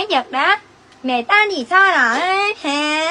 quái vật đó. Mẹ ta thì sao lại hả?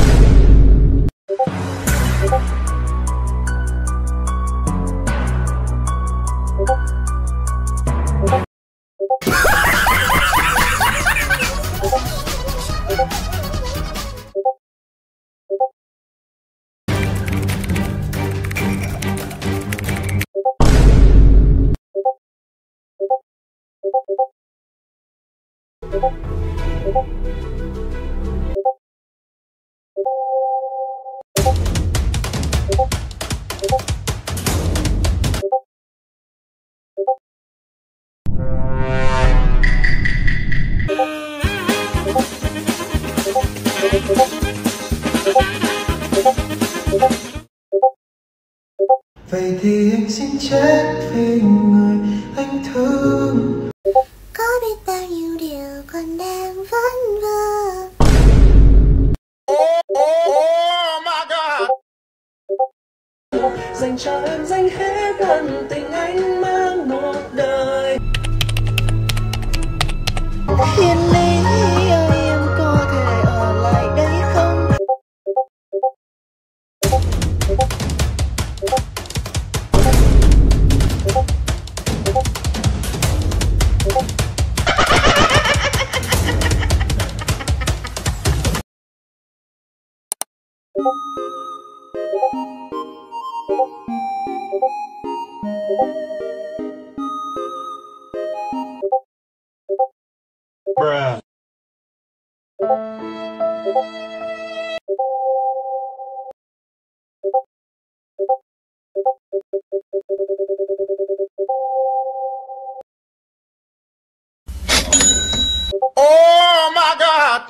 Vậy thì anh xin chết vì người anh thương. Có biết bao nhiêu điều còn đang vấn vơ. Oh my God. Dành cho em dành hết ân tình anh mang một đời. Thiên lý ơi, em có thể ở lại đây không? Bruh. Oh my God.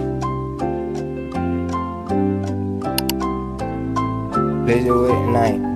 Video này